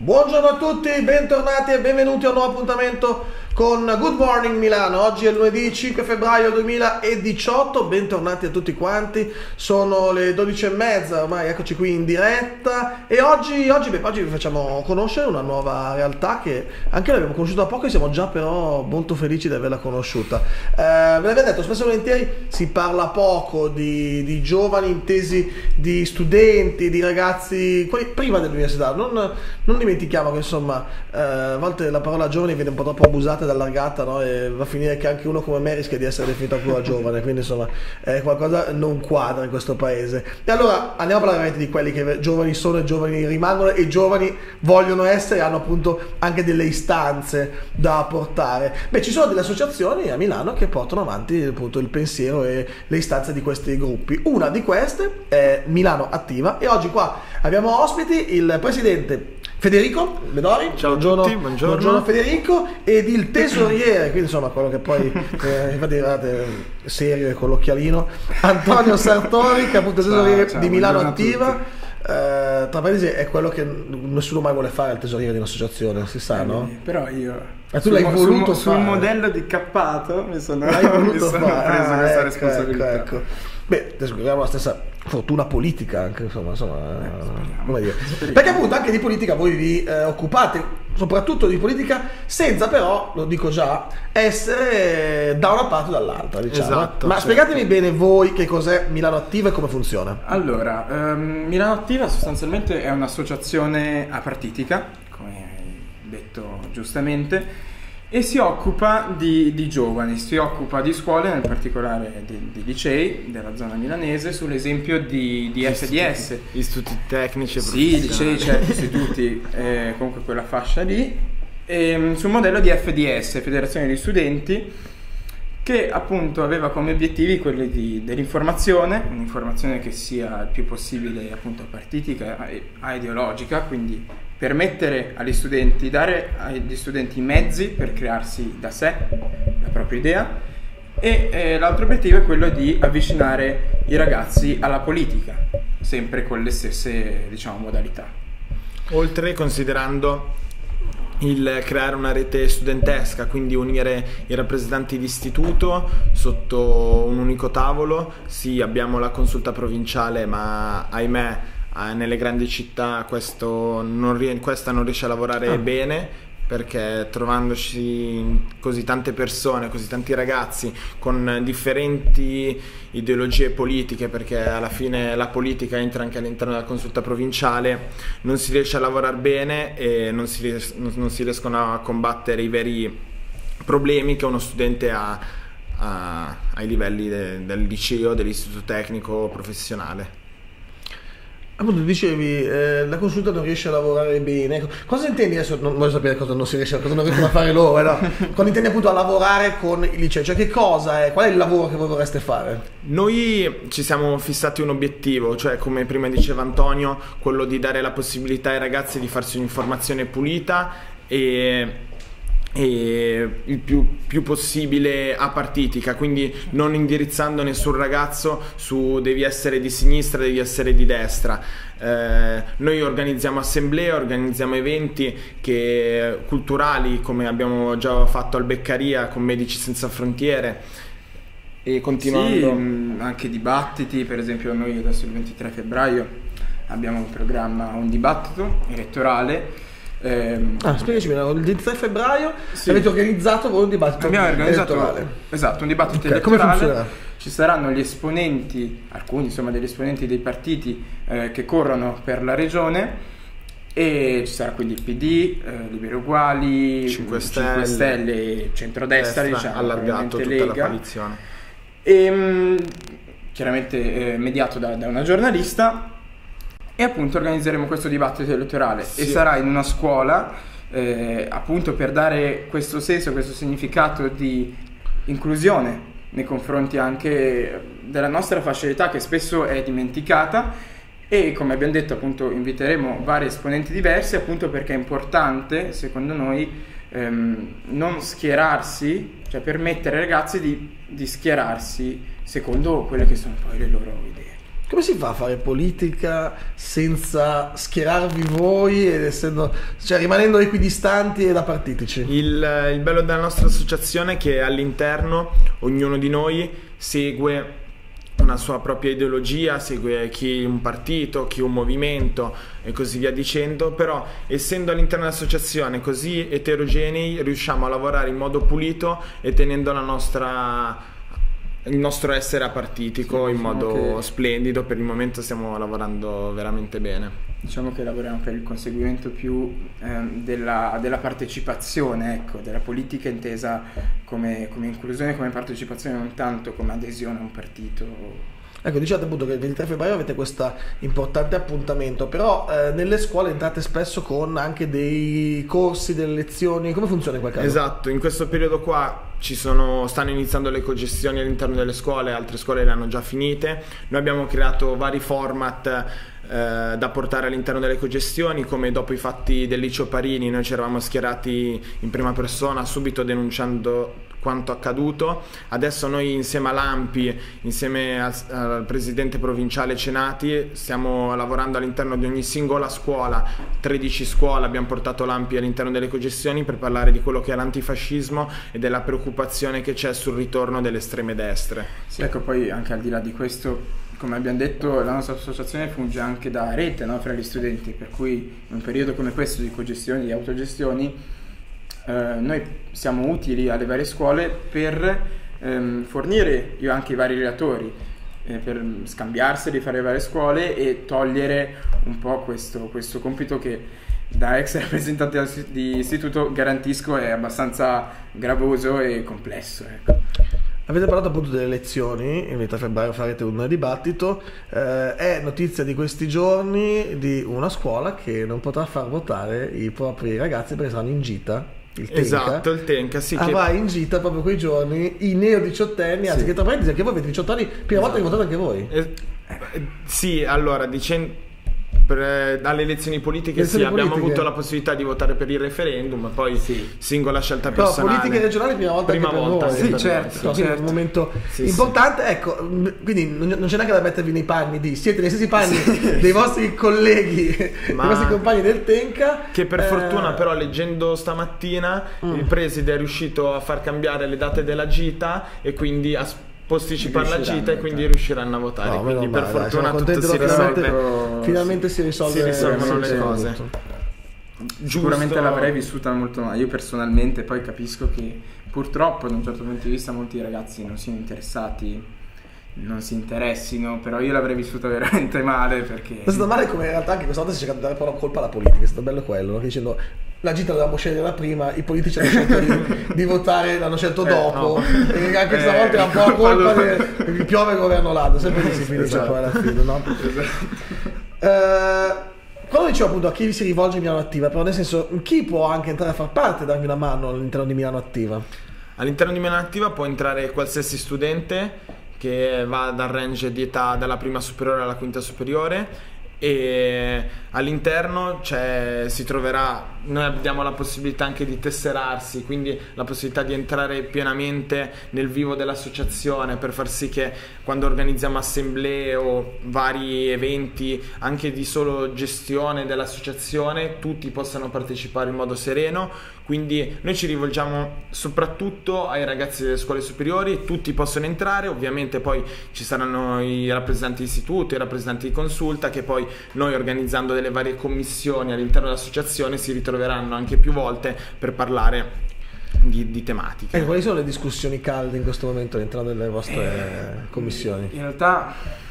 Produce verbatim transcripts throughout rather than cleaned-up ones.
Buongiorno a tutti, bentornati e benvenuti a un nuovo appuntamento con Good Morning Milano. Oggi è il lunedì cinque febbraio duemiladiciotto, bentornati a tutti quanti. Sono le dodici e mezza, ormai eccoci qui in diretta e oggi, oggi, beh, oggi vi facciamo conoscere una nuova realtà che anche noi abbiamo conosciuto da poco e siamo già però molto felici di averla conosciuta. Eh, ve l'abbiamo detto, spesso e volentieri si parla poco di, di giovani, intesi di studenti, di ragazzi, quelli prima dell'università. Non, non dimentichiamo che insomma eh, a volte la parola giovane viene un po' troppo abusata ed allargata, no? E va a finire che anche uno come me rischia di essere definito ancora giovane, quindi insomma eh, qualcosa non quadra in questo paese. E allora andiamo a parlare veramente di quelli che giovani sono e giovani rimangono e giovani vogliono essere e hanno appunto anche delle istanze da portare. Beh, ci sono delle associazioni a Milano che portano avanti appunto il pensiero e le istanze di questi gruppi. Una di queste è Milano Attiva e oggi qua abbiamo ospiti il presidente Federico Bedori. Ciao a buongiorno, tutti, buongiorno. buongiorno Federico, ed il tesoriere, quindi insomma quello che poi eh, infatti guardate, serio e con l'occhialino, Antonio Sartori, che è appunto tesoriere ciao, ciao, di Milano buongiorno Attiva. Eh, tra parentesi è quello che nessuno mai vuole fare, il tesoriere di un'associazione, si sa, no? Eh, però io E tu l'hai voluto sul, fare. sul modello di cappato mi sono, L'hai voluto mi sono fare. preso Ah, questa ecco, responsabilità. ecco, ecco. Beh, adesso abbiamo la stessa fortuna politica anche, insomma, insomma Eh, speriamo. come dire. Speriamo. Perché appunto anche di politica voi vi eh, occupate, soprattutto di politica, senza però, lo dico già, essere da una parte o dall'altra, diciamo. Esatto, Ma certo. spiegatemi bene voi che cos'è Milano Attiva e come funziona. Allora, ehm, Milano Attiva sostanzialmente è un'associazione apartitica, come hai detto giustamente, e si occupa di, di giovani, si occupa di scuole, nel particolare di, di licei della zona milanese, sull'esempio di, di F D S. Istituti tecnici e Sì, professionali. licei, certo, istituti, eh, comunque quella fascia lì, ehm, sul modello di F D S, Federazione di Studenti, che appunto aveva come obiettivi quelli di, dell'informazione, un'informazione che sia il più possibile appunto apartitica e aideologica, quindi permettere agli studenti, dare agli studenti i mezzi per crearsi da sé la propria idea, e eh, l'altro obiettivo è quello di avvicinare i ragazzi alla politica, sempre con le stesse, diciamo, modalità. Oltre, considerando il creare una rete studentesca, quindi unire i rappresentanti di istituto sotto un unico tavolo. Sì, abbiamo la consulta provinciale, ma ahimè eh, nelle grandi città questo non rie- questa non riesce a lavorare Ah. bene, perché trovandoci così tante persone, così tanti ragazzi con differenti ideologie politiche, perché alla fine la politica entra anche all'interno della consulta provinciale, non si riesce a lavorare bene e non si, ries- non si riescono a combattere i veri problemi che uno studente ha a- ai livelli de- del liceo, dell'istituto tecnico professionale. Appunto dicevi, eh, la consulta non riesce a lavorare bene. Cosa intendi adesso? Non voglio sapere cosa non si riesce, cosa non riescono a fare loro, eh, no? Quando intendi appunto a lavorare con il liceo, cioè che cosa è? Qual è il lavoro che voi vorreste fare? Noi ci siamo fissati un obiettivo, cioè come prima diceva Antonio, quello di dare la possibilità ai ragazzi di farsi un'informazione pulita e, e il più, più possibile apartitica, quindi non indirizzando nessun ragazzo su devi essere di sinistra, devi essere di destra. Eh, noi organizziamo assemblee, organizziamo eventi che, culturali, come abbiamo già fatto al Beccaria con Medici Senza Frontiere, e continuando. Sì, mh, anche dibattiti, per esempio noi adesso il ventitré febbraio abbiamo in programma un dibattito elettorale. ehm, Ah, spiegaci bene, il ventitré febbraio Sì. avete organizzato voi un dibattito abbiamo organizzato elettorale. esatto, un dibattito Ok, come elettorale. funziona? Ci saranno gli esponenti, alcuni insomma degli esponenti dei partiti eh, che corrono per la regione, e ci sarà quindi il P D, eh, Liberi Uguali, cinque Stelle, Stelle, centrodestra, diciamo, allargato tutta Lega. la coalizione. E, mh, chiaramente eh, mediato da, da una giornalista, e appunto organizzeremo questo dibattito elettorale. Sì. E sarà in una scuola, eh, appunto per dare questo senso, questo significato di inclusione nei confronti anche della nostra fascia d'età, che spesso è dimenticata. E come abbiamo detto, appunto inviteremo vari esponenti diversi, appunto perché è importante, secondo noi, ehm, non schierarsi, cioè permettere ai ragazzi di, di schierarsi secondo quelle che sono poi le loro idee. Come si fa a fare politica senza schierarvi voi ed essendo, cioè rimanendo equidistanti e da partitici? Il, il bello della nostra associazione è che all'interno ognuno di noi segue una sua propria ideologia, segue chi un partito, chi un movimento e così via dicendo, però essendo all'interno dell'associazione così eterogenei riusciamo a lavorare in modo pulito e tenendo la nostra... il nostro essere apartitico, sì, in modo che... splendido. Per il momento stiamo lavorando veramente bene. Diciamo che lavoriamo per il conseguimento più ehm, della, della partecipazione, ecco, della politica intesa come, come inclusione, come partecipazione, non tanto come adesione a un partito. Ecco, diciate appunto che il ventitré febbraio avete questo importante appuntamento, però eh, nelle scuole entrate spesso con anche dei corsi, delle lezioni. Come funziona in quel caso? Esatto, in questo periodo qua ci sono, stanno iniziando le cogestioni all'interno delle scuole, altre scuole le hanno già finite. Noi abbiamo creato vari format eh, da portare all'interno delle cogestioni, come dopo i fatti del liceo Parini noi ci eravamo schierati in prima persona subito denunciando quanto accaduto. Adesso noi insieme a Lampi, insieme al, al presidente provinciale Cenati, stiamo lavorando all'interno di ogni singola scuola, tredici scuole abbiamo portato Lampi all'interno delle cogestioni per parlare di quello che è l'antifascismo e della preoccupazione che c'è sul ritorno delle estreme destre. Sì, ecco, poi anche al di là di questo, come abbiamo detto, la nostra associazione funge anche da rete, no, fra gli studenti, per cui in un periodo come questo di cogestioni, di autogestioni, Uh, noi siamo utili alle varie scuole per um, fornire io anche i vari relatori, eh, per scambiarseli, fare le varie scuole e togliere un po' questo, questo compito che da ex rappresentante di istituto garantisco è abbastanza gravoso e complesso, ecco. Avete parlato appunto delle elezioni, il ventitré febbraio farete un dibattito, eh, è notizia di questi giorni di una scuola che non potrà far votare i propri ragazzi perché saranno in gita. Il Tenka. Esatto, il Tenka, sì, avrà che... in gita proprio quei giorni i neo diciottenni, anzi, sì, che tra parentesi anche voi avete diciotto anni, prima esatto. volta che votate anche voi. Eh, eh, sì, allora dicendo per, eh, alle elezioni politiche elezioni sì, politiche. abbiamo avuto la possibilità di votare per il referendum, ma poi sì, singola scelta però personale. politiche regionali prima volta prima anche volta, per sì, voi, certo, no, certo. È un momento sì, importante, sì. Ecco, quindi non c'è neanche da mettervi nei panni di siete nei stessi panni sì. dei vostri colleghi, ma... dei vostri compagni del Tenka, che per eh... fortuna però leggendo stamattina mm. il preside è riuscito a far cambiare le date della gita e quindi a posticipare la gita e quindi riusciranno a votare, no, quindi per male, fortuna dai, tutto si risolve, finalmente, finalmente si risolve, si risolvono si le cose. Sicuramente l'avrei vissuta molto male, io personalmente, poi capisco che purtroppo da un certo punto di vista molti ragazzi non siano interessati, non si interessino, però io l'avrei vissuta veramente male, perché è stato male, come in realtà anche questa volta si è cercato di dare un po' la colpa alla politica, è stato bello quello, no? Che dicendo la gita dovevamo scegliere da prima, i politici hanno scelto di, di votare, l'hanno scelto eh, dopo, no. E anche stavolta eh, è un po' la colpa del piove il governo Lado, sempre così si finisce esatto. poi alla fine, no? Esatto. Eh, quando dicevo appunto a chi si rivolge Milano Attiva, però nel senso, chi può anche entrare a far parte e darvi una mano all'interno di Milano Attiva? All'interno di Milano Attiva può entrare qualsiasi studente che va dal range di età dalla prima superiore alla quinta superiore, e all'interno c'è, si troverà, noi abbiamo la possibilità anche di tesserarsi, quindi la possibilità di entrare pienamente nel vivo dell'associazione per far sì che quando organizziamo assemblee o vari eventi anche di solo gestione dell'associazione tutti possano partecipare in modo sereno. Quindi noi ci rivolgiamo soprattutto ai ragazzi delle scuole superiori, tutti possono entrare, ovviamente poi ci saranno i rappresentanti di istituto, i rappresentanti di consulta, che poi noi organizzando delle varie commissioni all'interno dell'associazione si ritroveranno anche più volte per parlare di, di tematiche. E quali sono le discussioni calde in questo momento all'interno delle vostre eh, commissioni? In realtà...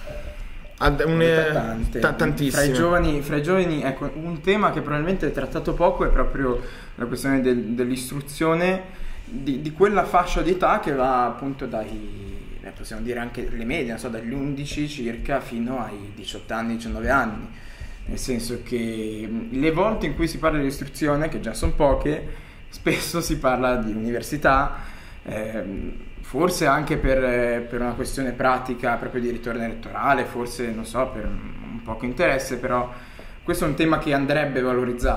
Ad un, tante, t- tantissime. Fra i giovani, fra i giovani, ecco, un tema che probabilmente è trattato poco è proprio la questione del, dell'istruzione di, di quella fascia di età che va appunto dai, eh, possiamo dire anche le medie, non so, dagli undici circa fino ai diciotto anni, diciannove anni. Nel senso che le volte in cui si parla di istruzione, che già sono poche, spesso si parla di università, ehm, forse anche per, per una questione pratica proprio di ritorno elettorale, forse non so, per un poco interesse, però questo è un tema che andrebbe valorizzato.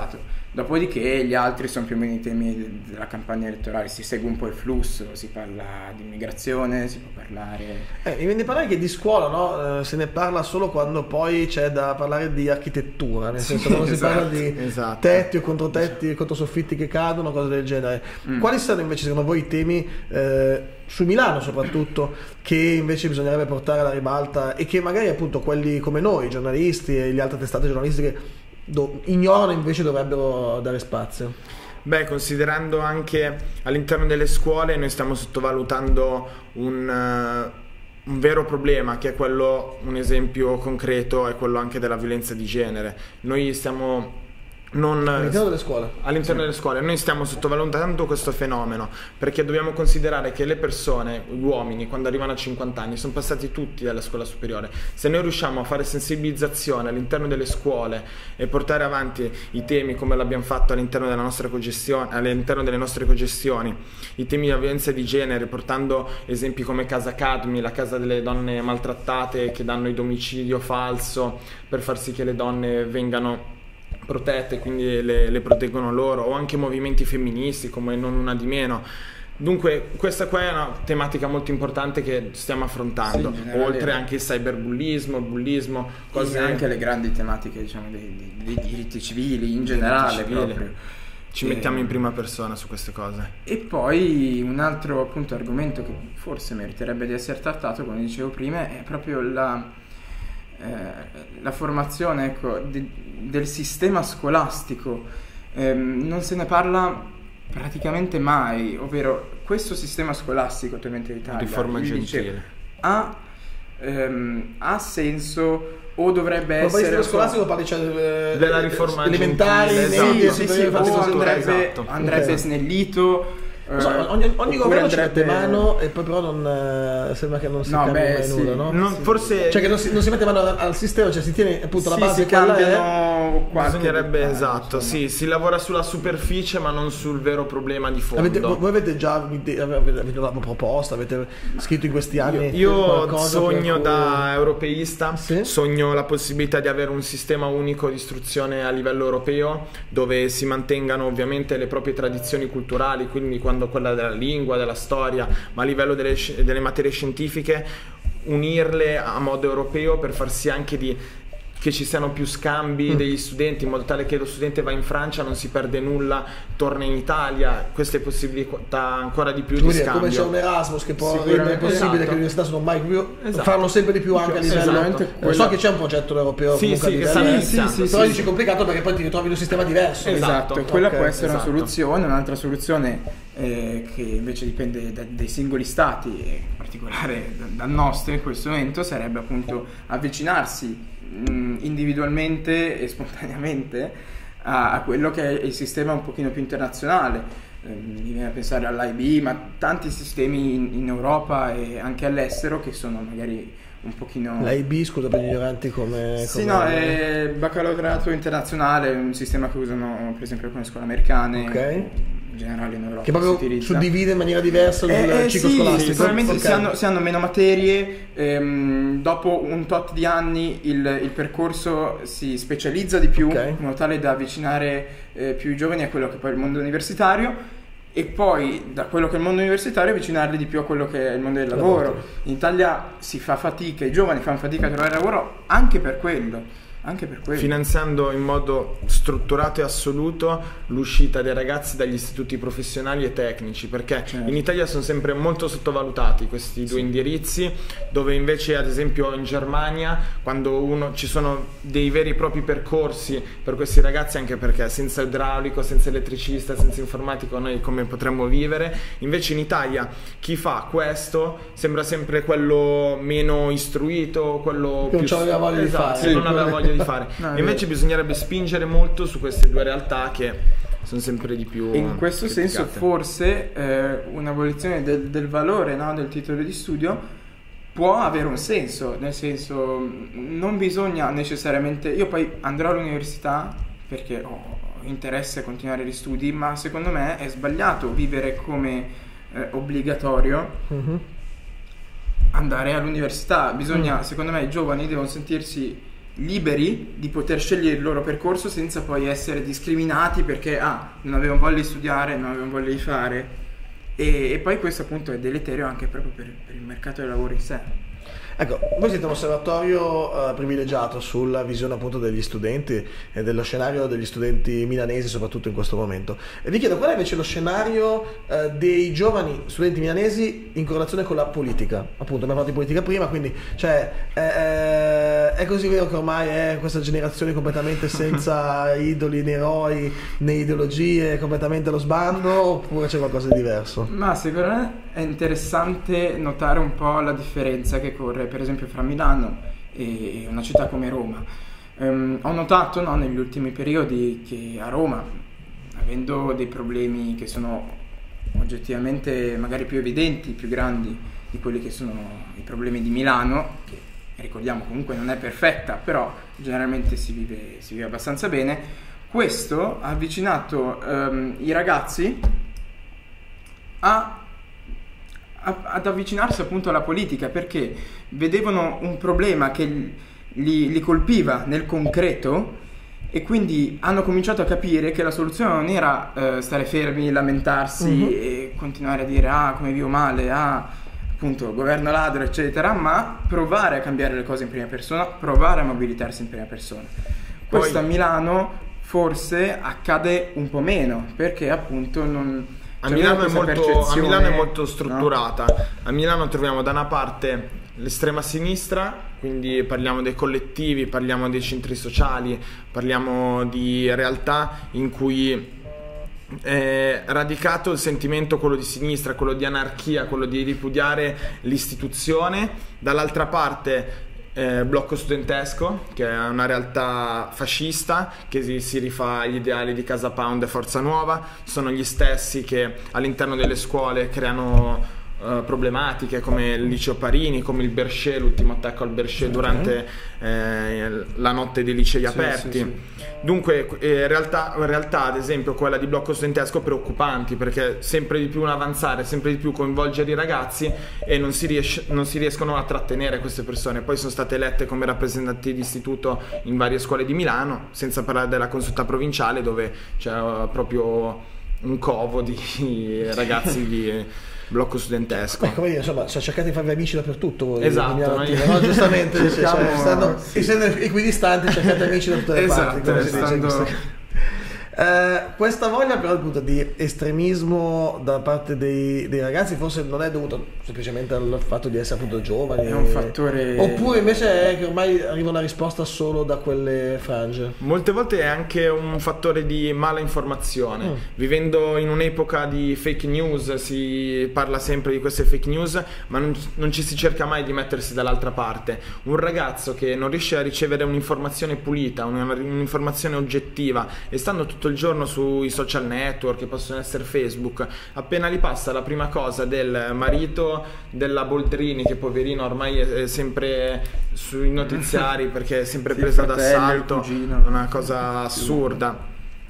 Dopodiché gli altri sono più o meno i temi della campagna elettorale, si segue un po' il flusso, si parla di immigrazione, si può parlare... Eh, mi viene di parlare che di scuola, no? Eh, se ne parla solo quando poi c'è da parlare di architettura, nel senso Sì, non si esatto, parla di esatto. tetti o controtetti, controsoffitti che cadono, cose del genere. Mm. Quali sono invece secondo voi i temi, eh, su Milano soprattutto, che invece bisognerebbe portare alla ribalta e che magari appunto quelli come noi, giornalisti e le altre testate giornalistiche, Do, ignorano invece dovrebbero dare spazio? Beh, considerando anche all'interno delle scuole noi stiamo sottovalutando un, uh, un vero problema, che è quello, un esempio concreto è quello anche della violenza di genere. Noi stiamo non all'interno delle scuole all'interno sì. delle scuole noi stiamo sottovalutando questo fenomeno, perché dobbiamo considerare che le persone, gli uomini, quando arrivano a cinquanta anni sono passati tutti dalla scuola superiore. Se noi riusciamo a fare sensibilizzazione all'interno delle scuole e portare avanti i temi come l'abbiamo fatto all'interno della nostra cogestione, all'interno delle nostre cogestioni, i temi della violenza di genere, portando esempi come Casa Cadmi, la casa delle donne maltrattate che danno il domicilio falso per far sì che le donne vengano protette, quindi le, le proteggono loro, o anche movimenti femministi come Non Una di Meno. Dunque questa qua è una tematica molto importante che stiamo affrontando, sì, generale, oltre anche il cyberbullismo, il bullismo, cose anche le grandi tematiche, diciamo, dei, dei, dei diritti civili in generale civili. proprio. Ci e, mettiamo in prima persona su queste cose. E poi un altro appunto argomento che forse meriterebbe di essere trattato, come dicevo prima, è proprio la Eh, la formazione, ecco, di, del sistema scolastico. Eh, non se ne parla praticamente mai, ovvero questo sistema scolastico attualmente in Italia, Riforma il gentile, liceo, ha, ehm, ha senso o dovrebbe essere... essere... Ma scolastico parli, cioè, eh, della riforma elementari, gentile, medie, sì, sì, sì, o andrebbe, esatto. andrebbe Okay. snellito. So, ogni, ogni governo andrebbe... ci mette mano e poi però non eh, sembra che non si no, cambia beh, mai sì. nulla, no? Non, Sì. forse Cioè che non si, non si mette mano al, al sistema, cioè si tiene appunto la sì, base si quella è. cambiano qualche bisognerebbe, dettaglio, esatto, insomma. sì, si lavora sulla superficie ma non sul vero problema di fondo. Avete, voi avete già avete, avete una proposta, avete scritto in questi anni? Io, io qualcosa sogno cui... da europeista, sì? sogno la possibilità di avere un sistema unico di istruzione a livello europeo dove si mantengano ovviamente le proprie tradizioni culturali, quindi quando quella della lingua, della storia, ma a livello delle, delle materie scientifiche, unirle a modo europeo per far sì anche di che ci siano più scambi mm. degli studenti, in modo tale che lo studente va in Francia, non si perde nulla, torna in Italia, queste possibilità ancora di più Come di dire, scambio. come c'è un Erasmus che può rendere possibile esatto. che le università sono mai più, esatto. farlo sempre di più anche a livello esatto. quella... so che c'è un progetto europeo sì, comunque sì, a che livello, sta iniziando, sì, sì, però dici complicato perché poi ti ritrovi in un sistema diverso. Esatto, esatto. quella Okay, può essere esatto. una soluzione. Un'altra soluzione eh, che invece dipende da, dai singoli stati, e in particolare da, dal nostro in questo momento, sarebbe appunto avvicinarsi mh, individualmente e spontaneamente a, a quello che è il sistema un pochino più internazionale. Eh, mi viene a pensare all'I B, ma tanti sistemi in, in Europa e anche all'estero che sono magari un pochino... L'I B, scusa per gli ignoranti, come... Sì, come... no, è baccalaureato internazionale, un sistema che usano per esempio alcune scuole americane, okay. in generale in Europa. Che proprio si utilizza. suddivide in maniera diversa il eh, eh, ciclo sì, scolastico. probabilmente okay. si, hanno, si hanno meno materie, ehm, dopo un tot di anni il, il percorso si specializza di più, okay. in modo tale da avvicinare eh, più i giovani a quello che poi è il mondo universitario, e poi da quello che è il mondo universitario avvicinarli di più a quello che è il mondo del lavoro. lavoro. In Italia si fa fatica, i giovani fanno fatica a trovare lavoro anche per quello. Anche per quello. Finanziando in modo strutturato e assoluto l'uscita dei ragazzi dagli istituti professionali e tecnici, perché certo. in Italia sono sempre molto sottovalutati questi due sì. indirizzi, dove invece ad esempio in Germania, quando uno ci sono dei veri e propri percorsi per questi ragazzi, anche perché senza idraulico, senza elettricista, senza informatico noi come potremmo vivere, invece in Italia chi fa questo sembra sempre quello meno istruito, quello che più non aveva voglia esatto, di fare, che non aveva voglia di fare. No, invece bisognerebbe spingere molto su queste due realtà che sono sempre di più in questo criticate. senso forse eh, un'abolizione del, del valore, no, del titolo di studio può avere un senso, nel senso non bisogna necessariamente, io poi andrò all'università perché ho interesse a continuare gli studi, ma secondo me è sbagliato vivere come eh, obbligatorio mm-hmm. andare all'università. Bisogna, mm. secondo me i giovani devono sentirsi liberi di poter scegliere il loro percorso senza poi essere discriminati perché ah, non avevano voglia di studiare, non avevano voglia di fare, e, e poi questo appunto è deleterio anche proprio per, per il mercato del lavoro in sé. Ecco, voi siete un osservatorio uh, privilegiato sulla visione appunto degli studenti e dello scenario degli studenti milanesi soprattutto in questo momento. E vi chiedo qual è invece lo scenario uh, dei giovani studenti milanesi in correlazione con la politica. Appunto, abbiamo parlato di politica prima, quindi cioè, è, è così vero che ormai è questa generazione completamente senza idoli né eroi né ideologie, completamente allo sbando, oppure c'è qualcosa di diverso? Ma secondo me è interessante notare un po' la differenza che corre per esempio fra Milano e una città come Roma. Um, ho notato no, negli ultimi periodi che a Roma, avendo dei problemi che sono oggettivamente magari più evidenti, più grandi di quelli che sono i problemi di Milano, che ricordiamo comunque non è perfetta, però generalmente si vive, si vive abbastanza bene, questo ha avvicinato um, i ragazzi a ad avvicinarsi appunto alla politica, perché vedevano un problema che li, li colpiva nel concreto e quindi hanno cominciato a capire che la soluzione non era eh, stare fermi, lamentarsi uh-huh. e continuare a dire ah come vivo male, ah appunto governo ladro eccetera, ma provare a cambiare le cose in prima persona, provare a mobilitarsi in prima persona. Poi, questo a Milano forse accade un po' meno perché appunto non... A Milano, è molto, a Milano è molto strutturata. No? A Milano troviamo da una parte l'estrema sinistra, quindi parliamo dei collettivi, parliamo dei centri sociali, parliamo di realtà in cui è radicato il sentimento, quello di sinistra, quello di anarchia, quello di ripudiare l'istituzione. Dall'altra parte Eh, blocco studentesco, che è una realtà fascista che si, si rifà agli ideali di Casa Pound e Forza Nuova. Sono gli stessi che all'interno delle scuole creano uh, problematiche come il liceo Parini, come il Berchet, l'ultimo attacco al Berchet durante eh, la notte dei licei sì, aperti. Sì, sì. Dunque in realtà, in realtà ad esempio quella di blocco studentesco preoccupanti, perché sempre di più un avanzare, sempre di più coinvolgere i ragazzi e non si, riesce, non si riescono a trattenere queste persone. Poi sono state elette come rappresentanti di istituto in varie scuole di Milano, senza parlare della consulta provinciale dove c'è proprio un covo di ragazzi di blocco studentesco. Beh, come dire, insomma, cioè, cercate di farvi amici dappertutto voi. Esatto, noi... no? Giustamente, cioè, cioè, stando, sì, essendo equidistanti, cercate amici da tutte le esatto, parti. Come stando... si dice, Eh, questa voglia però appunto di estremismo da parte dei, dei ragazzi forse non è dovuto semplicemente al fatto di essere appunto giovani, è un fattore, oppure invece è che ormai arriva una risposta solo da quelle frange. Molte volte è anche un fattore di mala informazione. mm. Vivendo in un'epoca di fake news, si parla sempre di queste fake news, ma non, non ci si cerca mai di mettersi dall'altra parte. Un ragazzo che non riesce a ricevere un'informazione pulita, un'informazione oggettiva, e stando tutto il giorno sui social network che possono essere Facebook, appena gli passa la prima cosa del marito della Boldrini, che poverino ormai è sempre sui notiziari perché è sempre sì, presa d'assalto, una cosa assurda.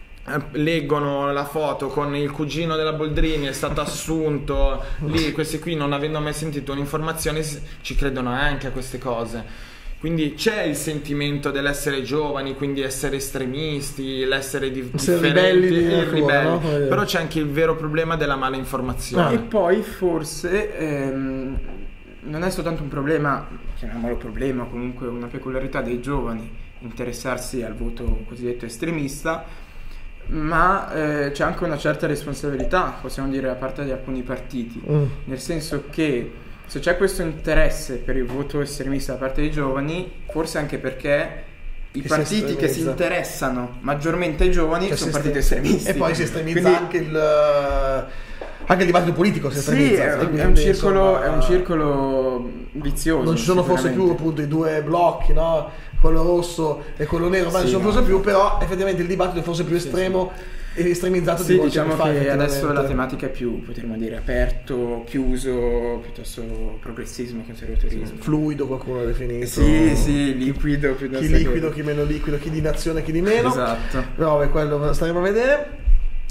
Leggono la foto con il cugino della Boldrini, è stato assunto lì, questi qui non avendo mai sentito un'informazione ci credono anche a queste cose. Quindi c'è il sentimento dell'essere giovani, quindi essere estremisti, l'essere di differenti, ribelli, eh, ribelli. No? Però c'è anche il vero problema della mala informazione. E poi forse ehm, non è soltanto un problema, chiamiamolo problema, o comunque una peculiarità dei giovani interessarsi al voto cosiddetto estremista, ma eh, c'è anche una certa responsabilità, possiamo dire, da parte di alcuni partiti, mm. nel senso che se c'è questo interesse per il voto estremista da parte dei giovani, forse anche perché i che partiti si che si interessano maggiormente ai giovani che sono partiti estremisti. E poi si estremizza quindi, anche il anche il dibattito politico si estremizza. Sì, è, è, un circolo, insomma, è un circolo vizioso. Non ci sono forse più appunto i due blocchi, no? Quello rosso e quello nero, ma non ci sono forse più, però effettivamente il dibattito è forse più estremo. Sì, sì. Estremizzato sì, di diciamo che, che adesso la tematica è più, potremmo dire, aperto, chiuso, piuttosto progressismo, conservatorismo. Sì, fluido qualcuno ha definito. Sì, sì, liquido. Chi liquido, chi meno liquido, chi di nazione, chi di meno. Esatto. No, beh, quello staremo a vedere.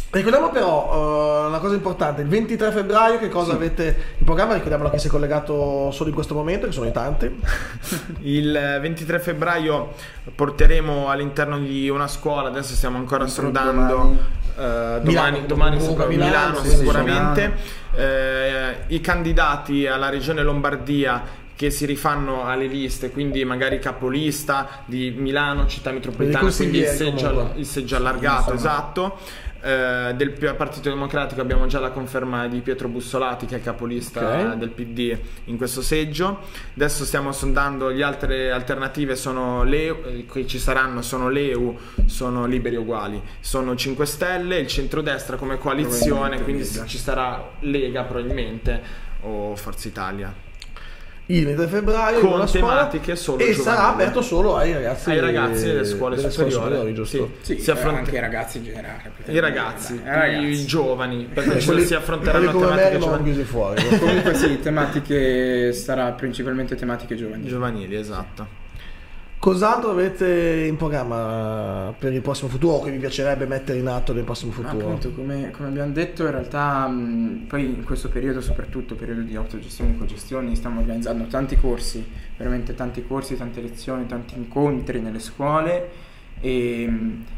Ricordiamo però uh, una cosa importante, il ventitré febbraio che cosa sì. avete in programma? Ricordiamolo che si è collegato solo in questo momento, che sono in tanti. Il ventitré febbraio porteremo all'interno di una scuola, adesso stiamo ancora sondando, uh, domani, domani sopra Milano, Milano sì, sicuramente, sì, uh, i candidati alla regione Lombardia che si rifanno alle liste, quindi magari capolista di Milano, città metropolitana, quindi il seggio, il seggio allargato, esatto. Eh, del Partito Democratico abbiamo già la conferma di Pietro Bussolati, che è il capolista okay. del P D in questo seggio. Adesso stiamo sondando le altre alternative, sono le che ci saranno, sono l'E U, sono Liberi Uguali, sono cinque Stelle, il centrodestra come coalizione, quindi Lega. Ci sarà Lega probabilmente o Forza Italia. Il ventitré febbraio con tematiche solo e giovanili. Sarà aperto solo ai ragazzi ai ragazzi delle scuole delle superiori, scuole superiori giusto? Sì, sì, si affronta anche i ragazzi in generale, i ragazzi, dai, ragazzi. i giovani, perché quelli, si affronteranno come tematiche me giovanili. Chiusi fuori. Comunque sì, tematiche sarà principalmente tematiche giovanili. Giovanili, esatto. Cos'altro avete in programma per il prossimo futuro o che vi piacerebbe mettere in atto nel prossimo futuro? Appunto, come, come abbiamo detto, in realtà mh, poi in questo periodo, soprattutto periodo di autogestione e cogestione, stiamo organizzando tanti corsi, veramente tanti corsi, tante lezioni, tanti incontri nelle scuole e,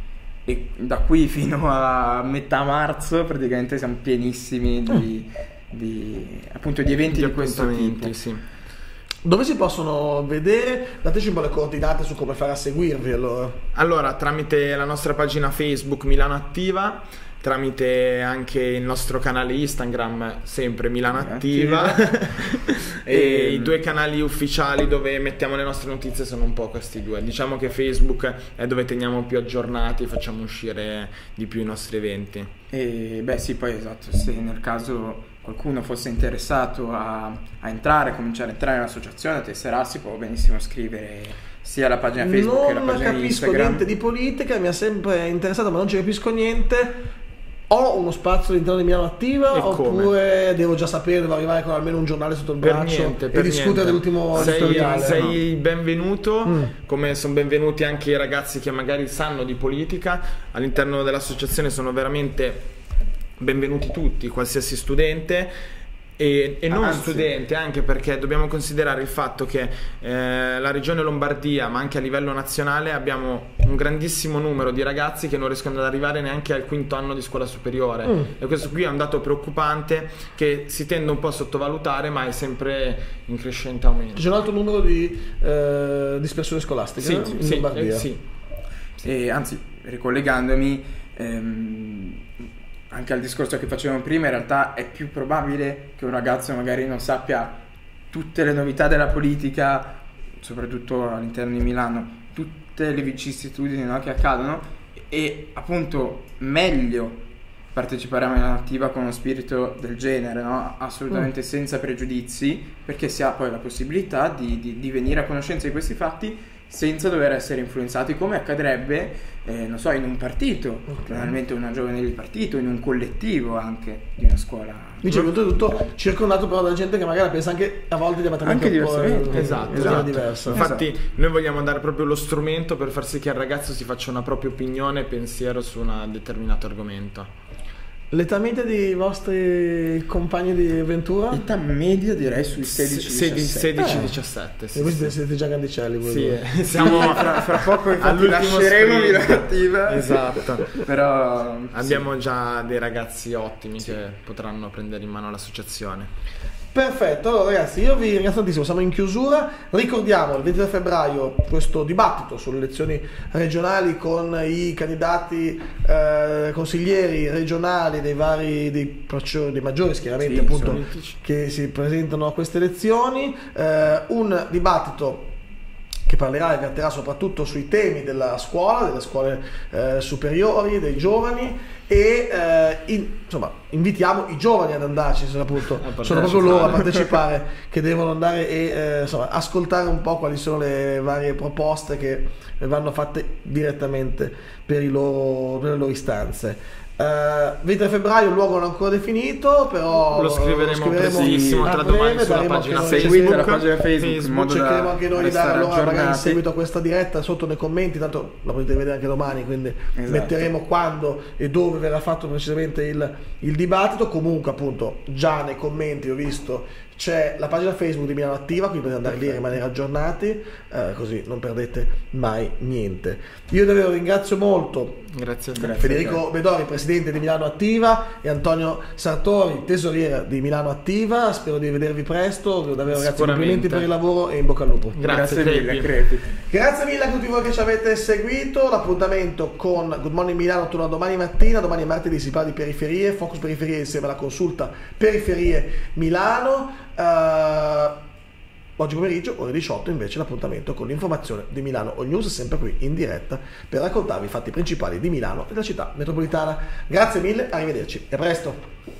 e da qui fino a metà marzo praticamente siamo pienissimi di, di, appunto, di eventi di, di questo tipo. Sì. Dove si possono vedere? Dateci un po' le coordinate su come fare a seguirvi allora. Allora, tramite la nostra pagina Facebook Milano Attiva, tramite anche il nostro canale Instagram, sempre Milano Attiva, e, e i due canali ufficiali dove mettiamo le nostre notizie sono un po' questi due. Diciamo che Facebook è dove teniamo più aggiornati, facciamo uscire di più i nostri eventi. E beh sì, poi esatto, se nel caso qualcuno fosse interessato a, a entrare, cominciare a entrare nell'associazione, a tesserarsi, può benissimo scrivere sia alla pagina Facebook non che alla pagina capisco Instagram. Niente di politica, mi ha sempre interessato ma non ci capisco niente. Ho uno spazio all'interno di Milano Attiva e oppure come? Devo già sapere, devo arrivare con almeno un giornale sotto il per braccio niente, e per discutere dell'ultimo editoriale? Sei, no? sei benvenuto, mm. come sono benvenuti anche i ragazzi che magari sanno di politica. All'interno dell'associazione sono veramente benvenuti tutti, qualsiasi studente. E, e non Anzi. studente, anche perché dobbiamo considerare il fatto che eh, la regione Lombardia, ma anche a livello nazionale, abbiamo un grandissimo numero di ragazzi che non riescono ad arrivare neanche al quinto anno di scuola superiore mm. e questo qui è un dato preoccupante che si tende un po' a sottovalutare, ma è sempre in crescente aumento. C'è un alto numero di eh, dispersione scolastica sì, in sì, Lombardia? Eh, sì. E anzi, ricollegandomi ehm, anche al discorso che facevamo prima, in realtà è più probabile che un ragazzo magari non sappia tutte le novità della politica, soprattutto all'interno di Milano, tutte le vicissitudini, no, che accadono, e appunto meglio partecipare a Milano Attiva con uno spirito del genere, no? Assolutamente mm. senza pregiudizi, perché si ha poi la possibilità di, di, di venire a conoscenza di questi fatti senza dover essere influenzati, come accadrebbe, eh, non so, in un partito, okay. Generalmente una giovane del partito, in un collettivo anche di una scuola. Dice tutto circondato però da gente che magari pensa anche a volte diametralmente anche un po' diversamente, esatto, esatto. diverso. Infatti esatto. Noi vogliamo dare proprio lo strumento per far sì che il ragazzo si faccia una propria opinione e pensiero su un determinato argomento. L'età media dei vostri compagni di avventura? Età media direi sui sedici diciassette. Sì, e voi sì. Siete già grandicelli voi. Sì, eh. siamo fra, fra poco infatti lasceremo Milano Attiva. Esatto. Però abbiamo sì. già dei ragazzi ottimi sì. che potranno prendere in mano l'associazione. Perfetto, allora ragazzi io vi ringrazio tantissimo, siamo in chiusura, ricordiamo il ventitré febbraio questo dibattito sulle elezioni regionali con i candidati eh, consiglieri regionali dei vari, dei, dei maggiori schieramenti sì, appunto che si presentano a queste elezioni, eh, un dibattito che parlerà e verterà soprattutto sui temi della scuola, delle scuole eh, superiori, dei giovani e eh, in, insomma invitiamo i giovani ad andarci, appunto sono proprio loro a partecipare che devono andare e eh, insomma, ascoltare un po' quali sono le varie proposte che vanno fatte direttamente per, i loro, per le loro istanze. Uh, ventitré febbraio, il luogo non è ancora definito, però lo scriveremo, lo scriveremo prestissimo, a tra breve, domani sulla daremo pagina anche noi seguite Facebook, la pagina Facebook, in modo cercheremo da anche noi di restare dare allora magari in aggiornati. seguito a questa diretta sotto nei commenti, tanto la potete vedere anche domani, quindi Esatto. metteremo quando e dove verrà fatto precisamente il, il dibattito. Comunque appunto già nei commenti ho visto c'è la pagina Facebook di Milano Attiva, quindi potete andare lì e rimanere aggiornati, eh, così non perdete mai niente. Io davvero ringrazio molto Grazie a te. Grazie. Federico Bedori, presidente di Milano Attiva, e Antonio Sartori, tesoriere di Milano Attiva. Spero di vedervi presto, davvero ragazzi, Sicuramente. complimenti per il lavoro e in bocca al lupo. Grazie, Grazie mille, Crepi. Crepi. Grazie mille a tutti voi che ci avete seguito. L'appuntamento con Good Morning Milano torna domani mattina. Domani è martedì, si parla di periferie, Focus Periferie insieme alla consulta Periferie Milano. Uh, oggi pomeriggio, ore diciotto, invece l'appuntamento con l'informazione di Milano All News, sempre qui in diretta per raccontarvi i fatti principali di Milano e della città metropolitana. Grazie mille, arrivederci e a presto.